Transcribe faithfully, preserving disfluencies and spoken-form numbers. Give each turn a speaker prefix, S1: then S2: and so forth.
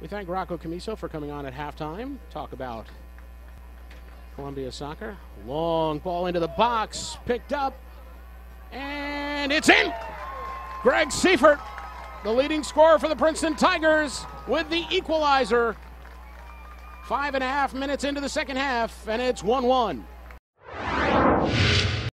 S1: We thank Rocco Camiso for coming on at halftime. Talk about Columbia soccer. Long ball into the box, picked up, and it's in! Greg Seifert, the leading scorer for the Princeton Tigers, with the equalizer. Five and a half minutes into the second half, and it's one one.